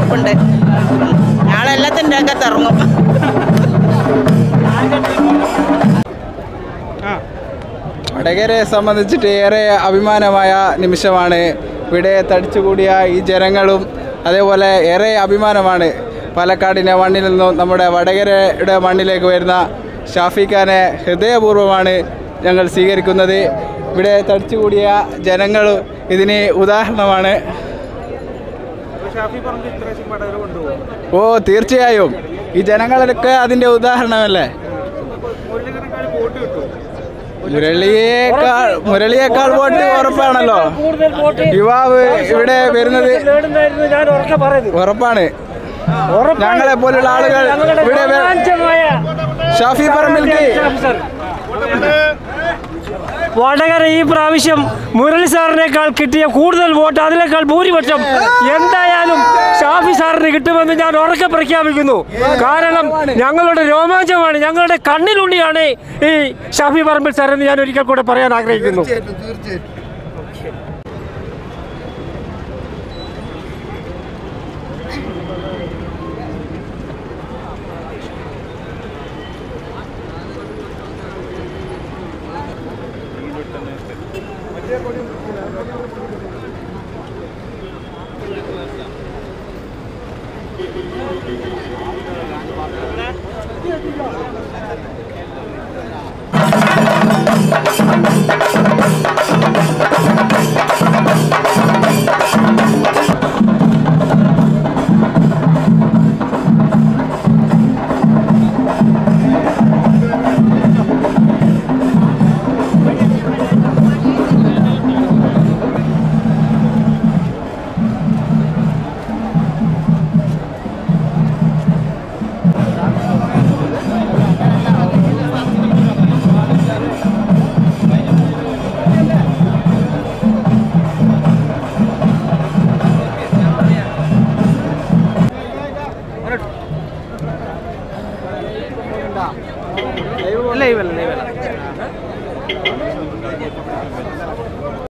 ഉറപ്പുണ്ട്. ഞങ്ങളെല്ലാത്തിൻ്റെ അകത്ത് ഇറങ്ങും. വടകരയെ സംബന്ധിച്ചിട്ട് ഏറെ അഭിമാനമായ നിമിഷമാണ്. ഇവിടെ തടിച്ചുകൂടിയ ഈ ജനങ്ങളും അതേപോലെ ഏറെ അഭിമാനമാണ്. പാലക്കാടിൻ്റെ മണ്ണിൽ നിന്നും നമ്മുടെ വടകരയുടെ മണ്ണിലേക്ക് വരുന്ന ഷാഫി ഖാനെ ഹൃദയപൂർവ്വമാണ് ഞങ്ങൾ സ്വീകരിക്കുന്നത്. ഇവിടെ തടിച്ചുകൂടിയ ജനങ്ങൾ ഇതിന് ഉദാഹരണമാണ്. ഓ തീർച്ചയായും ഈ ജനങ്ങളൊക്കെ അതിൻ്റെ ഉദാഹരണമല്ലേ. മുരളിയേക്കാൾ വോട്ട് ഉറപ്പാണല്ലോ. യുവാവ് ഇവിടെ വരുന്നത് ഉറപ്പാണ്. ഞങ്ങളെ പോലുള്ള ആളുകൾ ഇവിടെ ഷാഫി പറമ്പിൽക്ക് വടകര ഈ പ്രാവശ്യം മുരളി സാറിനേക്കാൾ കിട്ടിയ കൂടുതൽ വോട്ട്, അതിനേക്കാൾ ഭൂരിപക്ഷം എന്തായാലും ഷാഫി സാറിന് കിട്ടുമെന്ന് ഞാൻ ഉറക്കെ പ്രഖ്യാപിക്കുന്നു. കാരണം ഞങ്ങളുടെ രോമാഞ്ചമാണ്, ഞങ്ങളുടെ കണ്ണിലുണ്ടിയാണ് ഈ ഷാഫി പറമ്പിൽ സാർ എന്ന് ഞാൻ ഒരിക്കൽ കൂടെ പറയാൻ ആഗ്രഹിക്കുന്നു. ലൈവല്ല